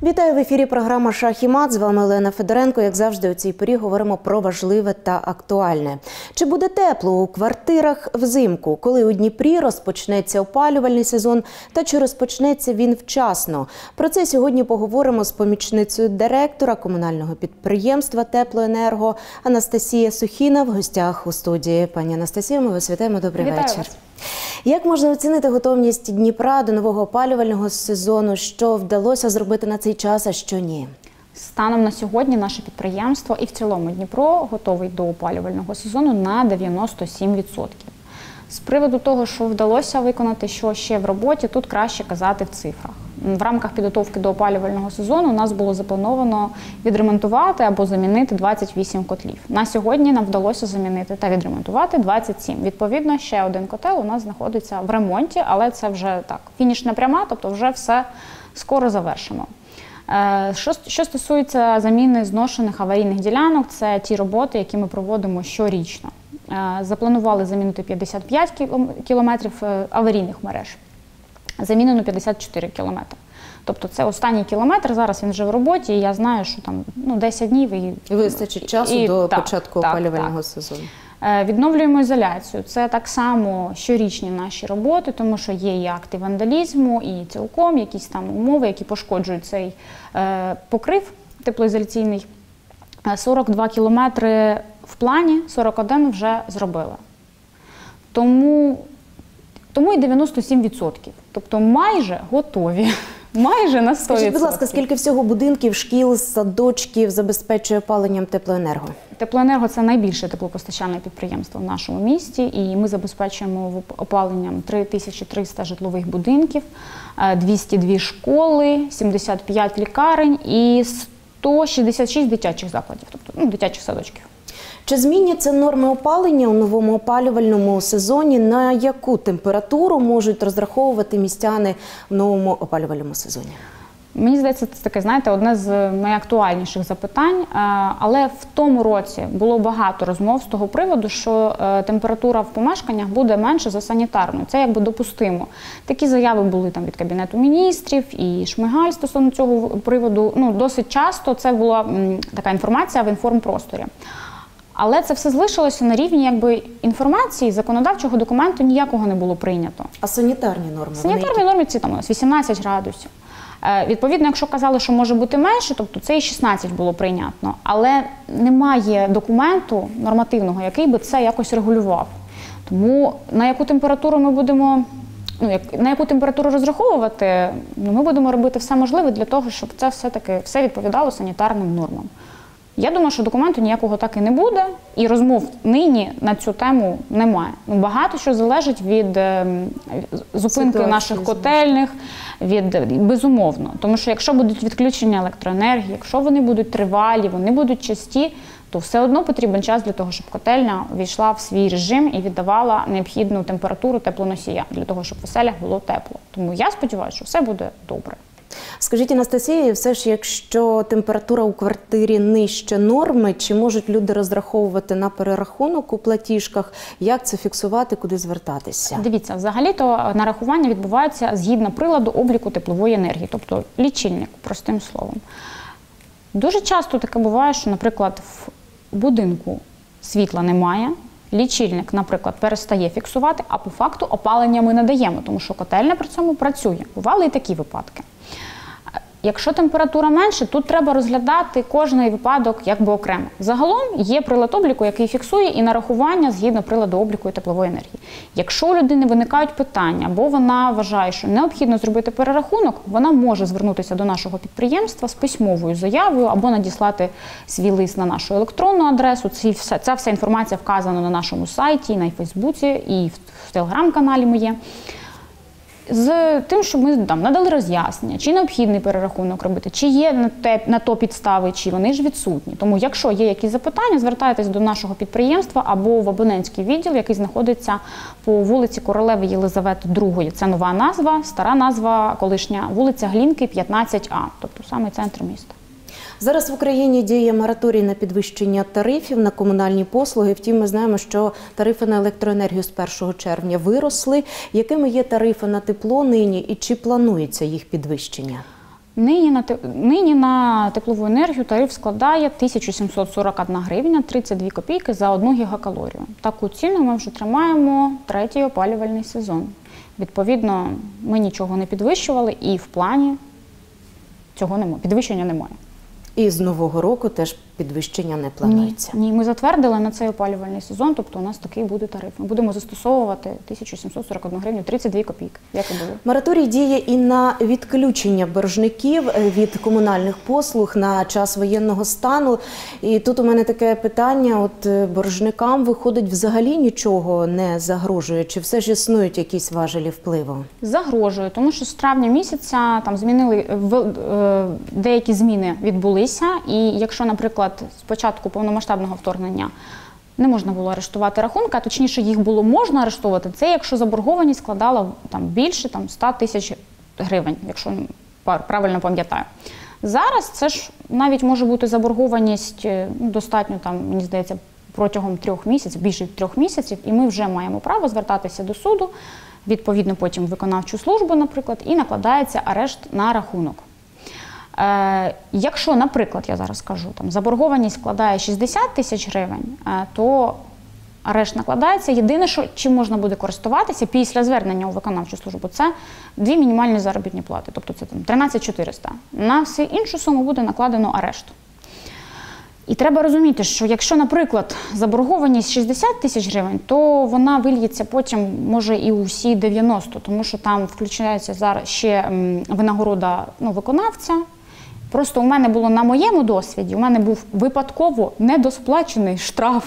Вітаю в ефірі програма «Шах і мат». З вами Олена Федоренко. Як завжди, у цій порі говоримо про важливе та актуальне. Чи буде тепло у квартирах взимку? Коли у Дніпрі розпочнеться опалювальний сезон та чи розпочнеться він вчасно? Про це сьогодні поговоримо з помічницею директора комунального підприємства «Теплоенерго» Анастасія Сухіна в гостях у студії. Пані Анастасія, ми вас вітаємо. Добрий вечір. Як можна оцінити готовність Дніпра до нового опалювального сезону? Що вдалося зробити на цей час, а що ні? Станом на сьогодні наше підприємство і в цілому Дніпро готовий до опалювального сезону на 97%. З приводу того, що вдалося виконати, що ще в роботі, тут краще казати в цифрах. В рамках підготовки до опалювального сезону у нас було заплановано відремонтувати або замінити 28 котлів. На сьогодні нам вдалося замінити та відремонтувати 27. Відповідно, ще один котел у нас знаходиться в ремонті, але це вже так, фінішна пряма, тобто вже все скоро завершимо. Що стосується заміни зношених аварійних ділянок, це ті роботи, які ми проводимо щорічно. Запланували замінити 55 кілометрів аварійних мереж. Замінено 54 кілометри. Тобто це останній кілометр, зараз він вже в роботі, і я знаю, що там 10 днів і вистачить часу до початку опалювального сезону. Відновлюємо ізоляцію. Це так само щорічні наші роботи, тому що є і акти вандалізму, і цілком якісь там умови, які пошкоджують цей покрив теплоізоляційний. 42 кілометри в плані, 41 вже зробили. Тому і 97%. Тобто майже готові. Майже на 100%. Скажіть, будь ласка, скільки всього будинків, шкіл, садочків забезпечує опаленням Теплоенерго? Теплоенерго – це найбільше теплопостачальне підприємство в нашому місті, і ми забезпечуємо опаленням 3300 житлових будинків, 202 школи, 75 лікарень і 166 дитячих закладів, тобто дитячих садочків. Чи зміняться норми опалення у новому опалювальному сезоні? На яку температуру можуть розраховувати містяни в новому опалювальному сезоні? Мені здається, це таке, знаєте, одне з найактуальніших запитань, але в тому році було багато розмов з того приводу, що температура в помешканнях буде менше за санітарну. Це якби допустимо. Такі заяви були там від Кабінету міністрів і Шмигаль стосовно цього приводу. Досить часто це була така інформація в інформпросторі. Але це все залишилося на рівні інформації, законодавчого документу ніякого не було прийнято. А санітарні норми? Санітарні норми ці там у нас 18 градусів. Відповідно, якщо казали, що може бути менше, тобто це і 16 було прийнятно. Але немає документу нормативного, який би це якось регулював. Тому на яку температуру ми будемо, на яку температуру розраховувати, ми будемо робити все можливе для того, щоб це все-таки все відповідало санітарним нормам. Я думаю, що документу ніякого так і не буде, і розмов нині на цю тему немає. Багато що залежить від зупинки наших котельних, безумовно. Тому що якщо будуть відключення електроенергії, якщо вони будуть тривалі, вони будуть часті, то все одно потрібен час для того, щоб котельня війшла в свій режим і віддавала необхідну температуру теплоносія, для того, щоб в оселях було тепло. Тому я сподіваюся, що все буде добре. Скажіть, Анастасія, все ж, якщо температура у квартирі нижче норми, чи можуть люди розраховувати на перерахунок у платіжках? Як це фіксувати, куди звертатися? Дивіться, взагалі-то нарахування відбувається згідно приладу обліку теплової енергії, тобто лічильник, простим словом. Дуже часто таке буває, що, наприклад, в будинку світла немає, лічильник, наприклад, перестає фіксувати, а по факту опалення ми не даємо, тому що котельня при цьому працює. Бували і такі випадки. Якщо температура менше, тут треба розглядати кожний випадок окремо. Загалом є прилад обліку, який фіксує і нарахування згідно приладу обліку і теплової енергії. Якщо у людини виникають питання, або вона вважає, що необхідно зробити перерахунок, вона може звернутися до нашого підприємства з письмовою заявою або надіслати свій лист на нашу електронну адресу. Ця вся інформація вказана на нашому сайті, на Фейсбуці і в Телеграм-каналі ми є. З тим, щоб ми надали роз'яснення, чи необхідний перерахунок робити, чи є на то підстави, чи вони ж відсутні. Тому, якщо є якісь запитання, звертайтесь до нашого підприємства або в абонентський відділ, який знаходиться по вулиці Королеви Єлизавети II. Це нова назва, стара назва колишня, вулиця Глінки, 15А, тобто саме центр міста. Зараз в Україні діє мораторій на підвищення тарифів на комунальні послуги. Втім, ми знаємо, що тарифи на електроенергію з 1 червня виросли. Якими є тарифи на тепло нині і чи планується їх підвищення? Нині на теплову енергію тариф складає 1741 гривня 32 копійки за 1 гігакалорію. Таку ціну ми вже тримаємо третій опалювальний сезон. Відповідно, ми нічого не підвищували і в плані цього немає, підвищення немає. І з нового року теж підвищення не планується? Ні, ми затвердили на цей опалювальний сезон, тобто у нас такий буде тариф. Ми будемо застосовувати 1741 гривню 32 копійки, як і було. Мораторій діє і на відключення боржників від комунальних послуг на час воєнного стану. І тут у мене таке питання, от боржникам, виходить, взагалі нічого не загрожує? Чи все ж існують якісь важелі впливу? Загрожує, тому що з травня місяця там деякі зміни відбулися, і якщо, наприклад, з початку повномасштабного вторгнення не можна було арештувати рахунки, а точніше їх було можна арештовувати, це якщо заборгованість складала більше 100 тисяч гривень, якщо правильно пам'ятаю. Зараз це ж навіть може бути заборгованість достатньо, мені здається, протягом 3 місяців, більше 3 місяців, і ми вже маємо право звертатися до суду, відповідно потім в виконавчу службу, наприклад, і накладається арешт на рахунок. Якщо, наприклад, я зараз кажу, заборгованість складає 60 тисяч гривень, то арешт накладається. Єдине, чим можна буде користуватися після звернення у виконавчу службу, це 2 мінімальні заробітні плати, тобто це 13 400. На всю іншу суму буде накладено арешт. І треба розуміти, що якщо, наприклад, заборгованість 60 тисяч гривень, то вона вильється потім, може, і у всі 90, тому що там включається зараз ще винагорода виконавця. Просто у мене було на моєму досвіді, у мене був випадково недосплачений штраф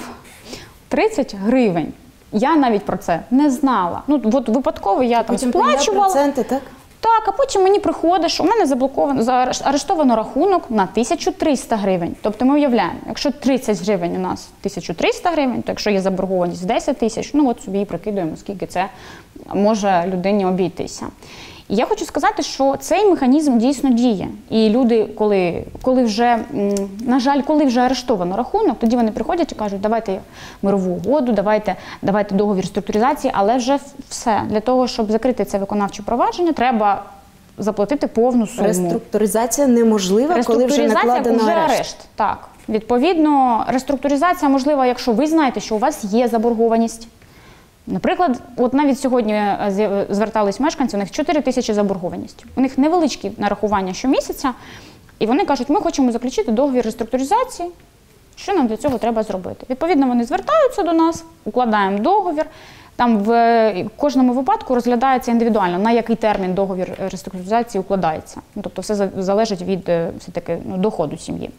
30 гривень. Я навіть про це не знала. От випадково я там сплачувала. Проценти, так? Так, а потім мені приходить, що у мене заарештовано рахунок на 1300 гривень. Тобто ми уявляємо, якщо 30 гривень у нас 1300 гривень, то якщо є заборгованість 10 тисяч, от собі і прикидуємо, скільки це може людині обійтися. І я хочу сказати, що цей механізм дійсно діє. І люди, коли вже, на жаль, коли вже арештовано рахунок, тоді вони приходять і кажуть, давайте мирову угоду, давайте договір структуризації, але вже все. Для того, щоб закрити це виконавче провадження, треба заплатити повну суму. Реструктуризація неможлива, коли вже накладено арешт. Так. Відповідно, реструктуризація можлива, якщо ви знаєте, що у вас є заборгованість. Наприклад, от навіть сьогодні звертались мешканці, у них 4 тисячі заборгованість. У них невеличкі нарахування щомісяця, і вони кажуть, ми хочемо заключити договір реструктуризації, що нам для цього треба зробити. Відповідно, вони звертаються до нас, укладаємо договір, там в кожному випадку розглядається індивідуально, на який термін договір реструктуризації укладається. Тобто все залежить від все-таки доходу сім'ї.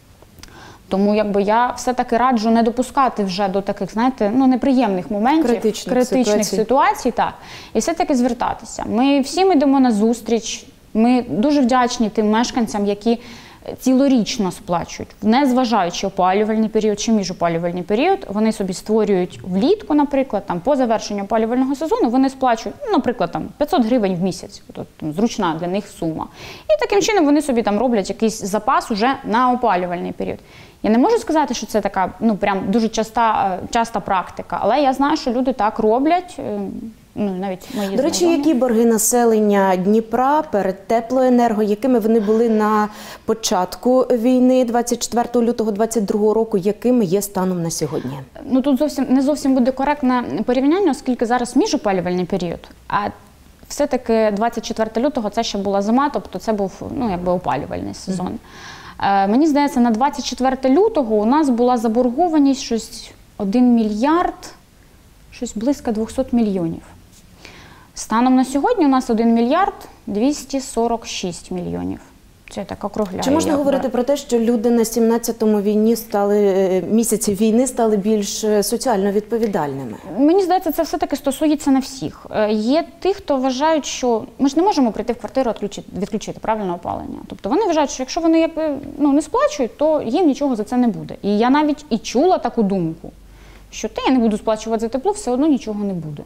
Тому я все-таки раджу не допускати вже до таких, неприємних моментів, критичних ситуацій, так, і все-таки звертатися. Ми йдемо на зустріч, ми дуже вдячні тим мешканцям, які цілорічно сплачують, незважаючи опалювальний період чи міжопалювальний період, вони собі створюють влітку, наприклад, по завершенню опалювального сезону, вони сплачують, наприклад, 500 гривень в місяць, зручна для них сума. І таким чином вони собі роблять якийсь запас уже на опалювальний період. Я не можу сказати, що це така, прям дуже часта практика, але я знаю, що люди так роблять, навіть мої До речі, які борги населення Дніпра перед теплоенерго, якими вони були на початку війни 24 лютого 2022 року, якими є станом на сьогодні? Тут не зовсім буде коректне порівняння, оскільки зараз міжопалювальний період, а все-таки 24 лютого це ще була зима, тобто це був опалювальний сезон. Мені здається, на 24 лютого у нас була заборгованість щось 1 мільярд, щось близько 200 мільйонів. Станом на сьогодні у нас 1 мільярд 246 мільйонів. Це так округляю. Чи можна говорити про те, що люди на 17-му місяці війни стали більш соціально відповідальними? Мені здається, це все-таки стосується не всіх. Є ті, хто вважають, що ми ж не можемо прийти в квартиру відключити правильне опалення. Тобто вони вважають, що якщо вони не сплачують, то їм нічого за це не буде. І я навіть і чула таку думку, що я не буду сплачувати за тепло, все одно нічого не буде.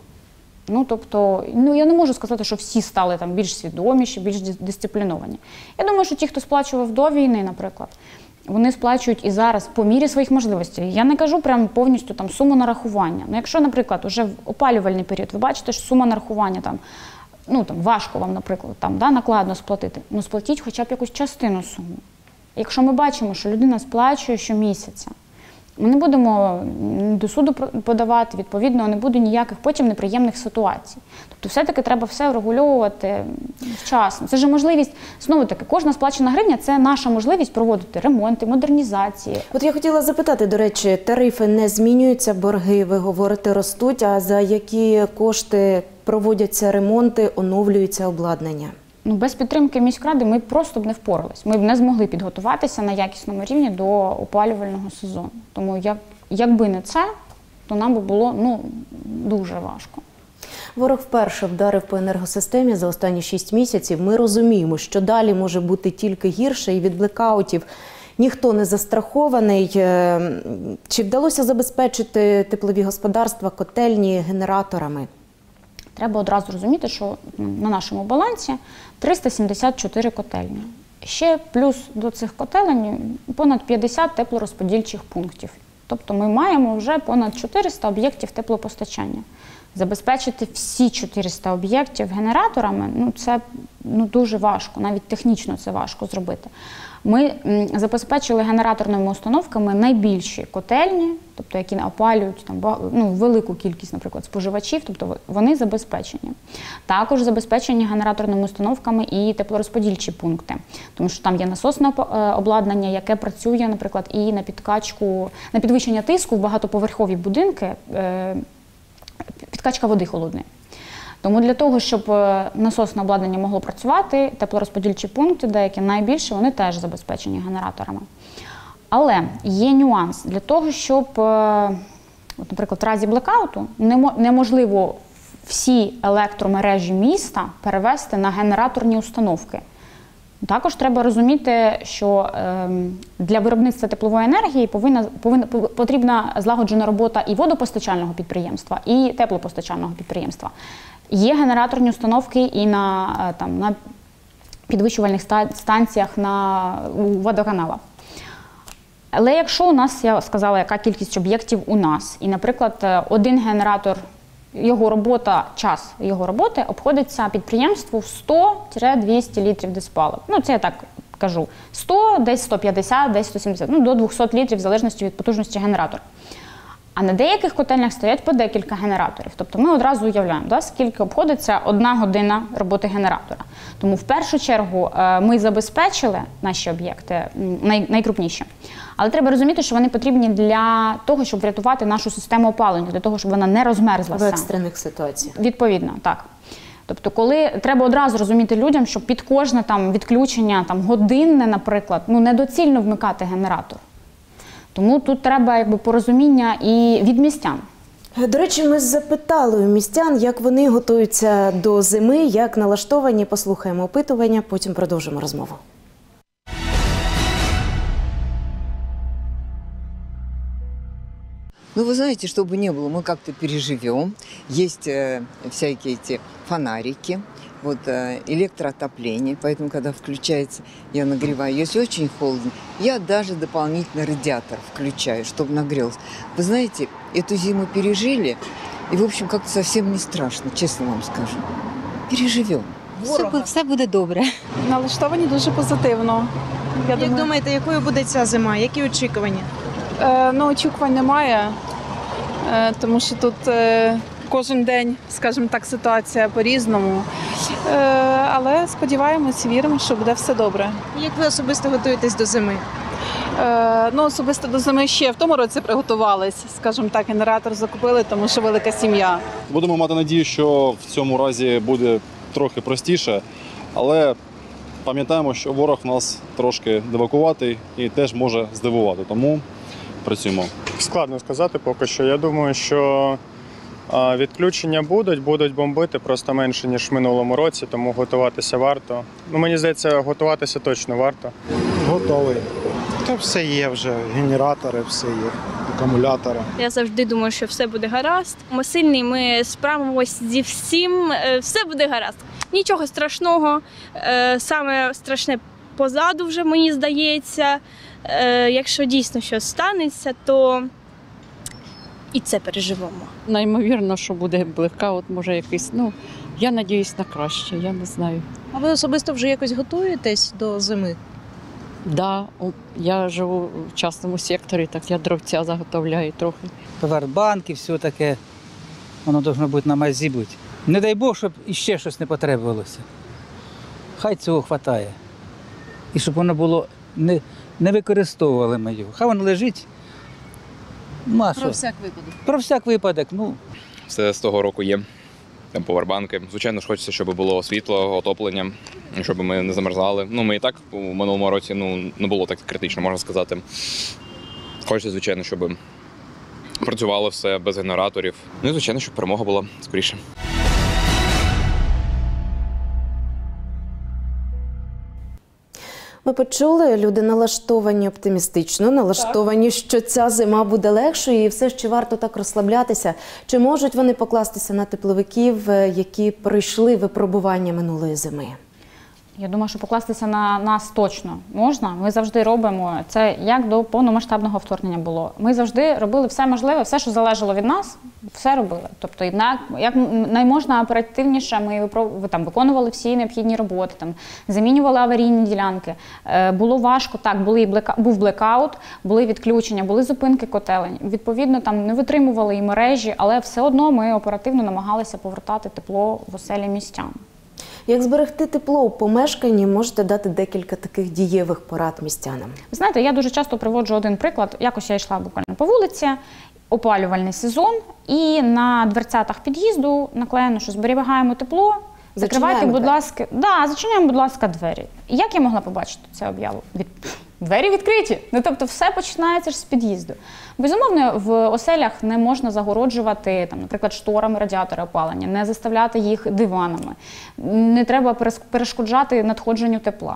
Я не можу сказати, що всі стали більш свідоміші, більш дисципліновані. Я думаю, що ті, хто сплачував до війни, наприклад, вони сплачують і зараз по мірі своїх можливостей. Я не кажу прямо повністю суму нарахування. Якщо, наприклад, вже в опалювальний період ви бачите, що сума нарахування ну, там, важко вам, наприклад, там, да, накладно сплатити, ну, сплатіть хоча б якусь частину суми. Якщо ми бачимо, що людина сплачує щомісяця, ми не будемо до суду подавати, відповідно, не буде ніяких потім неприємних ситуацій. Тобто все-таки треба все врегульовувати вчасно. Це ж можливість, знову-таки, кожна сплачена гривня – це наша можливість проводити ремонти, модернізації. От я хотіла запитати, до речі, тарифи не змінюються, борги, ви говорите, ростуть, а за які кошти проводяться ремонти, оновлюється обладнання? Ну, без підтримки міськради ми просто б не впорались. Ми б не змогли підготуватися на якісному рівні до опалювального сезону. Тому якби не це, то нам би було дуже важко. Ворог вперше вдарив по енергосистемі за останні 6 місяців. Ми розуміємо, що далі може бути тільки гірше, і від блекаутів ніхто не застрахований. Чи вдалося забезпечити теплові господарства, котельні генераторами? Треба одразу розуміти, що на нашому балансі 374 котельні. Ще плюс до цих котелень понад 50 теплорозподільчих пунктів. Тобто ми маємо вже понад 400 об'єктів теплопостачання. Забезпечити всі 400 об'єктів генераторами це дуже важко, навіть технічно це важко зробити. Ми забезпечили генераторними установками найбільші котельні, тобто які опалюють велику кількість, наприклад, споживачів, тобто вони забезпечені. Також забезпечені генераторними установками і теплорозподільчі пункти, тому що там є насосне обладнання, яке працює, наприклад, і на підкачку, на підвищення тиску в багатоповерхові будинки, підкачка води холодної. Тому для того, щоб насосне обладнання могло працювати, теплорозподільчі пункти, деякі найбільше, вони теж забезпечені генераторами. Але є нюанс. Для того, щоб, наприклад, в разі блекауту неможливо всі електромережі міста перевести на генераторні установки. Також треба розуміти, що для виробництва теплової енергії потрібна злагоджена робота і водопостачального підприємства, і теплопостачального підприємства. Є генераторні установки і на підвищувальних станціях у водоканалах. Але якщо у нас, я сказала, яка кількість об'єктів у нас, і, наприклад, один генератор, час його роботи обходиться підприємству в 100-200 літрів диспалив. Це я так кажу. 100, десь 150, десь 170, до 200 літрів в залежності від потужності генератора. А на деяких котельнях стоять по декілька генераторів. Тобто ми одразу уявляємо, скільки обходиться 1 година роботи генератора. Тому в першу чергу ми забезпечили наші об'єкти, найкрупніші. Але треба розуміти, що вони потрібні для того, щоб врятувати нашу систему опалення, для того, щоб вона не розмерзлася. В екстрених ситуаціях. Відповідно, так. Тобто, коли треба одразу розуміти людям, що під кожне відключення годинне, наприклад, недоцільно вмикати генератор. Тому тут треба порозуміння і від містян. До речі, ми запитали у містян, як вони готуються до зими, як налаштовані. Послухаємо опитування, потім продовжимо розмову. Вы знаете, чтобы не было, мы как-то переживем. Есть всякие эти фонарики, электроотопление, поэтому, когда включается, я нагреваю. Если очень холодно, я даже дополнительно радиатор включаю, чтобы нагрелся. Вы знаете, эту зиму пережили, и, в общем, как-то совсем не страшно, честно вам скажу. Переживем. Все буде добре. Налаштовані дуже позитивно. Як думаєте, якою буде ця зима? Які очікування? Очікувань немає, тому що тут кожен день, скажімо так, ситуація по-різному. Але сподіваємось, віримо, що буде все добре. Як ви особисто готуєтесь до зими? Особисто до зими ще в тому році приготувались. Скажімо так, генератор закупили, тому що велика сім'я. Будемо мати надію, що в цьому разі буде трохи простіше, але пам'ятаємо, що ворог в нас трошки дивакуватий і теж може здивувати, тому працюємо. Складно сказати поки що. Я думаю, що відключення будуть бомбити просто менше, ніж в минулому році, тому готуватися варто. Мені здається, готуватися точно варто. Готовий. Та все є вже, генератори, все є, акумулятори. Я завжди думаю, що все буде гаразд. Ми сильні, ми справимося зі всім, все буде гаразд. Нічого страшного, саме страшне позаду вже, мені здається. Якщо дійсно щось станеться, то і це переживемо. Наймовірно, що буде блекаут, може якийсь, я надіюсь на краще, я не знаю. А ви особисто вже якось готуєтесь до зими? Да, я живу в частному секторі, так я дровця заготовляю трохи. Повербанки, все таке, воно повинно бути на мазі бути. Не дай Бог, щоб іще щось не потребувалося. Хай цього вистачає. І щоб воно було, не використовували ми його. Хай воно лежить. Про всяк випадок. Про всяк випадок, Все з того року є. Там повербанки. Звичайно ж, хочеться, щоб було світло, отоплення, щоб ми не замерзали. Ми і так у минулому році не було так критично, можна сказати. Хочеться, звичайно, щоб працювало все без генераторів. І, звичайно, щоб перемога була скоріше. Ми почули, люди налаштовані оптимістично, налаштовані, що ця зима буде легшою і все ще варто так розслаблятися. Чи можуть вони покластися на тепловиків, які пройшли випробування минулої зими? Я думаю, що покластися на нас точно можна. Ми завжди робимо це, як до повномасштабного вторгнення було. Ми завжди робили все можливе, все, що залежало від нас, все робили. Тобто, як найможна оперативніше ми виконували всі необхідні роботи, замінювали аварійні ділянки. Було важко, так, був блекаут, були відключення, були зупинки котелень. Відповідно, не витримували і мережі, але все одно ми оперативно намагалися повертати тепло в оселі містян. Як зберегти тепло у помешканні, можете дати декілька таких дієвих порад містянам? Ви знаєте, я дуже часто приводжу один приклад. Якось я йшла буквально по вулиці, опалювальний сезон, і на дверцятах під'їзду наклеєно, що зберігаємо тепло, закривайте, будь ласка, зачиняємо, будь ласка, двері. І як я могла побачити цю об'яву? Двері відкриті. Тобто все починається ж з під'їзду. Безумовно, в оселях не можна загороджувати, наприклад, шторами радіатори опалення, не заставляти їх диванами. Не треба перешкоджати надходженню тепла.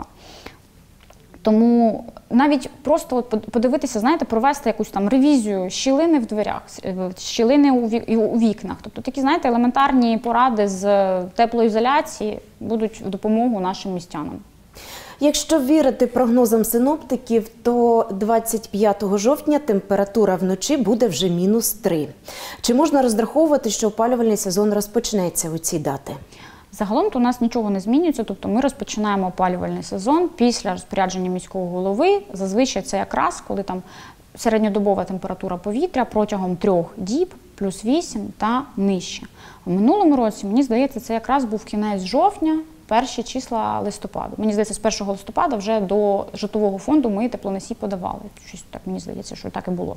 Тому навіть просто подивитися, знаєте, провести якусь ревізію щілини в дверях, щілини у вікнах. Тобто такі, знаєте, елементарні поради з теплоізоляції будуть в допомогу нашим містянам. Якщо вірити прогнозам синоптиків, то 25 жовтня температура вночі буде вже -3. Чи можна розраховувати, що опалювальний сезон розпочнеться у ці дати? Загалом то у нас нічого не змінюється, тобто ми розпочинаємо опалювальний сезон після розпорядження міського голови. Зазвичай це якраз, коли середньодобова температура повітря протягом 3 діб, +8 та нижче. У минулому році, мені здається, це якраз був кінець жовтня, перші числа листопаду. Мені здається, з 1 листопада вже до житлового фонду ми теплоносій подавали. Щось так, мені здається, що так і було.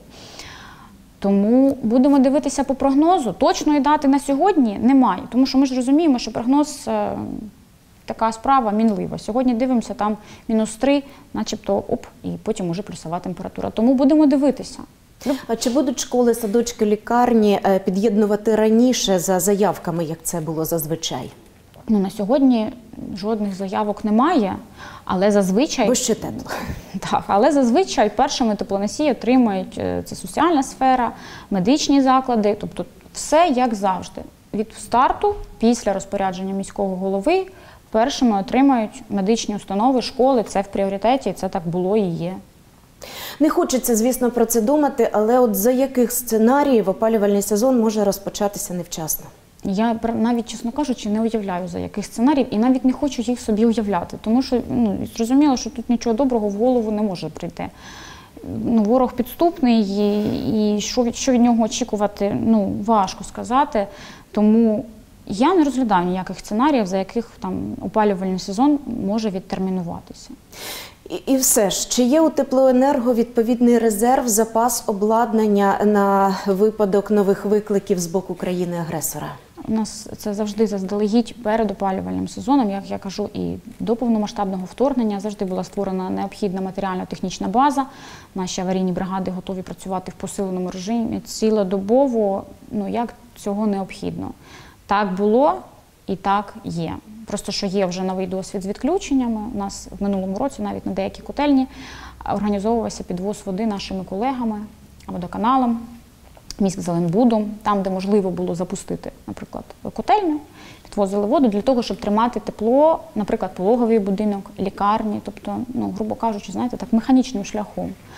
Тому будемо дивитися по прогнозу. Точної дати на сьогодні немає, тому що ми ж розуміємо, що прогноз така справа мінлива. Сьогодні дивимося, там -3, начебто, і потім уже плюсова температура. Тому будемо дивитися. А чи будуть школи, садочки, лікарні під'єднувати раніше за заявками, як це було зазвичай? На сьогодні жодних заявок немає, але зазвичай... Бо ще тепло. Так, але зазвичай першими теплоносії отримають це соціальна сфера, медичні заклади, тобто все як завжди. Від старту, після розпорядження міського голови, першими отримають медичні установи, школи, це в пріоритеті, це так було і є. Не хочеться, звісно, про це думати, але от за яких сценаріїв опалювальний сезон може розпочатися невчасно? Я навіть, чесно кажучи, не уявляю, за яких сценаріїв, і навіть не хочу їх собі уявляти, тому що зрозуміло, що тут нічого доброго в голову не може прийти. Ворог підступний, і що від нього очікувати, важко сказати. Тому я не розглядаю ніяких сценаріїв, за яких опалювальний сезон може відтермінуватися. І все ж, чи є у теплоенерго відповідний резерв, запас обладнання на випадок нових викликів з боку країни-агресора? У нас це завжди заздалегідь перед опалювальним сезоном, як я кажу, і до повномасштабного вторгнення завжди була створена необхідна матеріально-технічна база. Наші аварійні бригади готові працювати в посиленому режимі цілодобово, як цього необхідно. Так було і так є. Просто що є вже новий досвід з відключеннями. У нас в минулому році навіть на деякі котельні організовувався підвоз води нашими колегами, водоканалом, міськзеленбудом, там, де можливо було запустити, наприклад, котельню, підвозили воду для того, щоб тримати тепло, наприклад, пологовий будинок, лікарні, тобто, грубо кажучи, знаєте, так механічним шляхом.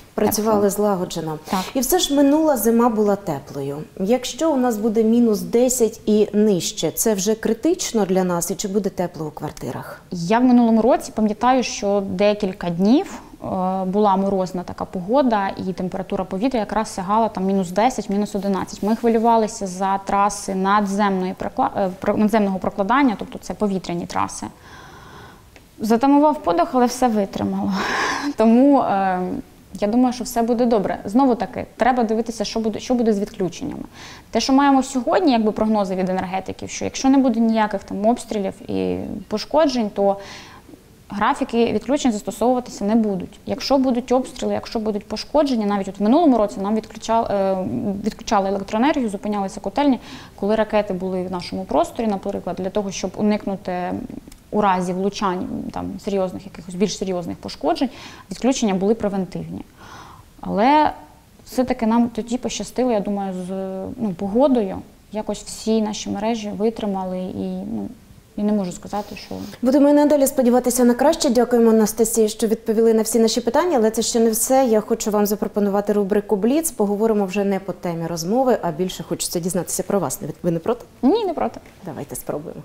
Працювали злагоджено. Так. І все ж минула зима була теплою. Якщо у нас буде мінус 10 і нижче, це вже критично для нас? І чи буде тепло у квартирах? Я в минулому році пам'ятаю, що декілька днів була морозна така погода, і температура повітря якраз сягала там мінус 10, мінус 11. Ми хвилювалися за траси надземного прокладання, тобто це повітряні траси. Затамував подих, але все витримало. Тому я думаю, що все буде добре. Знову таки, треба дивитися, що буде з відключеннями. Те, що маємо сьогодні, якби прогнози від енергетиків, що якщо не буде ніяких там обстрілів і пошкоджень, то графіки відключень застосовуватися не будуть. Якщо будуть обстріли, якщо будуть пошкодження, навіть от в минулому році нам відключали електроенергію, зупинялися котельні, коли ракети були в нашому просторі, наприклад, для того, щоб уникнути у разі влучань там серйозних, якихось більш серйозних пошкоджень, відключення були превентивні. Але все-таки нам тоді пощастило, я думаю, з погодою. Якось всі наші мережі витримали і не можу сказати, що... Будемо і надалі сподіватися на краще. Дякуємо, Анастасії, що відповіли на всі наші питання, але це ще не все. Я хочу вам запропонувати рубрику «Бліц». Поговоримо вже не по темі розмови, а більше хочеться дізнатися про вас. Ви не проти? Ні, не проти. Давайте спробуємо.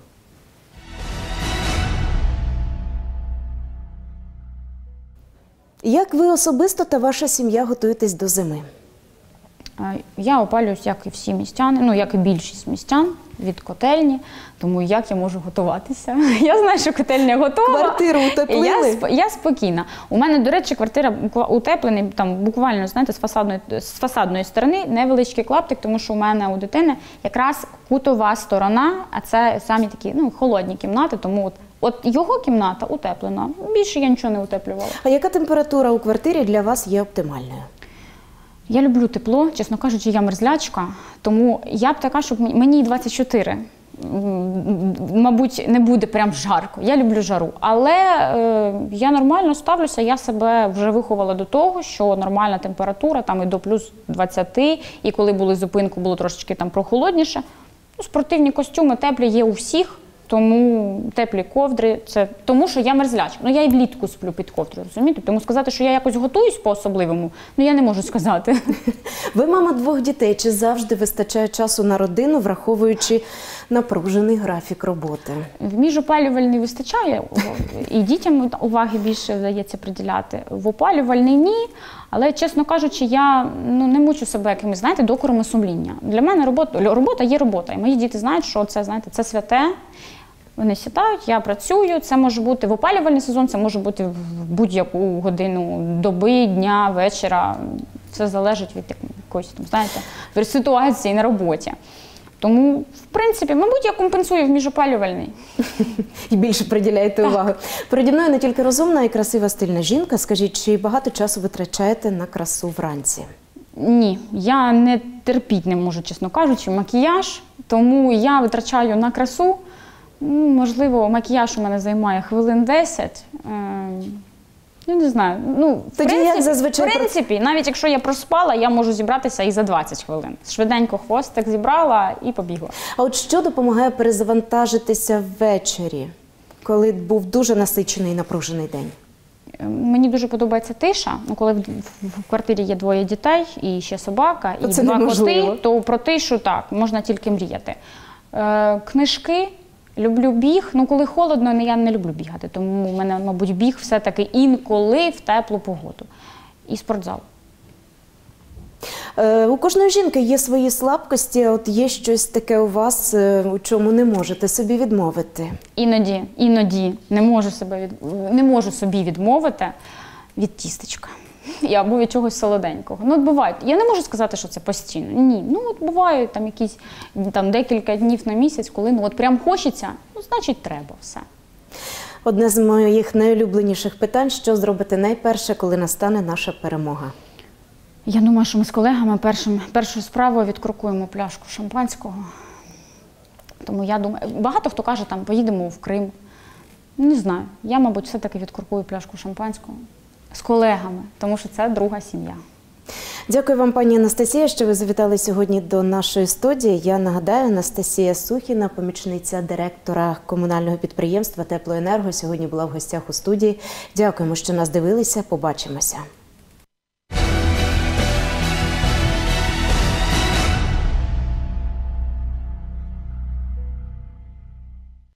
Як ви особисто та ваша сім'я готуєтесь до зими? Я опалююсь, як і всі містяни, як і більшість містян, від котельні, тому як я можу готуватися? Я знаю, що котельня готова. Квартиру утеплили? Я спокійна. У мене, до речі, квартира утеплена, там буквально, знаєте, з фасадної сторони невеличкий клаптик, тому що у мене у дитини якраз кутова сторона, а це самі такі холодні кімнати, тому от його кімната утеплена. Більше я нічого не утеплювала. А яка температура у квартирі для вас є оптимальною? Я люблю тепло, чесно кажучи, я мерзлячка, тому я б така, щоб мені 24, мабуть, не буде прям жарко. Я люблю жару, але я нормально ставлюся, я себе вже виховала до того, що нормальна температура, там і до плюс 20, і коли були зупинку, було трошечки там прохолодніше. Спортивні костюми теплі є у всіх. Тому теплі ковдри, це тому, що я мерзлячка. Я і влітку сплю під ковдрою, розумієте? Тому сказати, що я якось готуюсь по-особливому, я не можу сказати. Ви мама 2 дітей. Чи завжди вистачає часу на родину, враховуючи напружений графік роботи? В міжопалювальний вистачає, і дітям уваги більше вдається приділяти. В опалювальний ні, але, чесно кажучи, я не мучу себе якимись, докорами сумління. Для мене робота є робота, і мої діти знають, що це святе. Вони сідають, я працюю, це може бути в опалювальний сезон, це може бути в будь-яку годину доби, дня, вечора. Це залежить від якоїсь, ситуації на роботі. Тому, в принципі, мабуть, я компенсую в міжопалювальний. І більше приділяєте увагу. Переді мною не тільки розумна і красива стильна жінка. Скажіть, чи багато часу витрачаєте на красу вранці? Ні, я не терпіть не можу, чесно кажучи, макіяж, тому я витрачаю на красу. Можливо, макіяж у мене займає хвилин 10. Я не знаю. В принципі, навіть якщо я проспала, я можу зібратися і за 20 хвилин. Швиденько хвостик зібрала і побігла. А от що допомагає перезавантажитися ввечері, коли був дуже насичений і напружений день? Мені дуже подобається тиша. Коли в квартирі є 2 дітей, і ще собака, і 2 коти, то про тишу так, можна тільки мріяти. Книжки. Люблю біг, коли холодно, я не люблю бігати, тому в мене, мабуть, біг все-таки інколи в теплу погоду. І спортзал. У кожної жінки є свої слабкості, от є щось таке у вас, у чому не можете собі відмовити? Іноді не можу собі відмовити від тістечка. Або від чогось солоденького. Буває. Я не можу сказати, що це постійно. Ні. Бувають якісь декілька днів на місяць, коли прям хочеться, значить треба все. Одне з моїх найулюбленіших питань, що зробите найперше, коли настане наша перемога? Я думаю, що ми з колегами першою справою відкрокуємо пляшку шампанського. Тому я думаю, багато хто каже, поїдемо в Крим. Не знаю. Я, мабуть, все-таки відкрокую пляшку шампанського. З колегами, тому що це друга сім'я. Дякую вам, пані Анастасія, що ви завітали сьогодні до нашої студії. Я нагадаю, Анастасія Сухіна, помічниця директора комунального підприємства «Теплоенерго», сьогодні була в гостях у студії. Дякуємо, що нас дивилися. Побачимося.